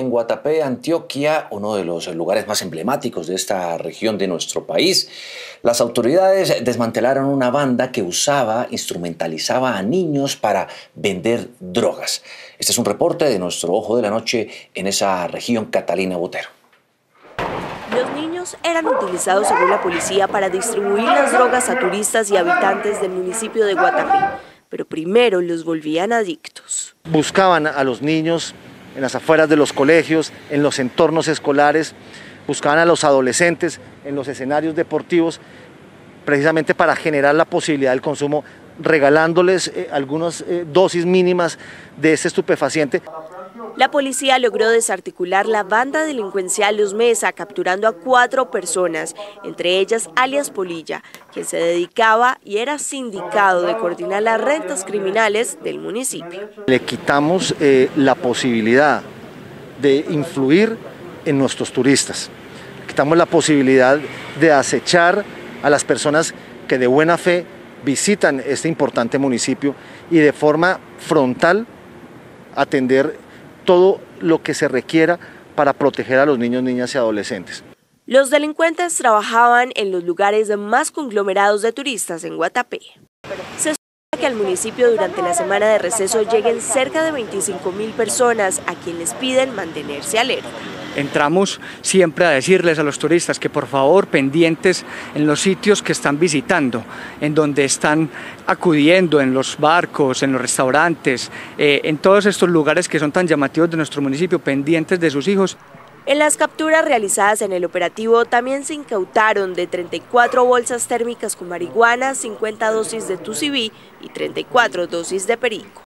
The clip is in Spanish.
en Guatapé, Antioquia, uno de los lugares más emblemáticos de esta región de nuestro país. Las autoridades desmantelaron una banda que instrumentalizaba a niños para vender drogas. Este es un reporte de nuestro Ojo de la Noche en esa región, Catalina Botero. Los niños eran utilizados, según la policía, para distribuir las drogas a turistas y habitantes del municipio de Guatapé, pero primero los volvían adictos. Buscaban a los niños en las afueras de los colegios, en los entornos escolares, buscaban a los adolescentes en los escenarios deportivos, precisamente para generar la posibilidad del consumo, regalándoles algunas dosis mínimas de este estupefaciente. La policía logró desarticular la banda delincuencial Los Mesa, capturando a 4 personas, entre ellas alias Polilla, quien se dedicaba y era sindicado de coordinar las rentas criminales del municipio. Le quitamos la posibilidad de influir en nuestros turistas, le quitamos la posibilidad de acechar a las personas que de buena fe visitan este importante municipio y de forma frontal atender todo lo que se requiera para proteger a los niños, niñas y adolescentes. Los delincuentes trabajaban en los lugares más conglomerados de turistas en Guatapé. Se espera que al municipio durante la semana de receso lleguen cerca de 25.000 personas a quienes les piden mantenerse alerta. Entramos siempre a decirles a los turistas que por favor pendientes en los sitios que están visitando, en donde están acudiendo, en los barcos, en los restaurantes, en todos estos lugares que son tan llamativos de nuestro municipio, pendientes de sus hijos. En las capturas realizadas en el operativo también se incautaron de 34 bolsas térmicas con marihuana, 50 dosis de Tusiví y 34 dosis de perico.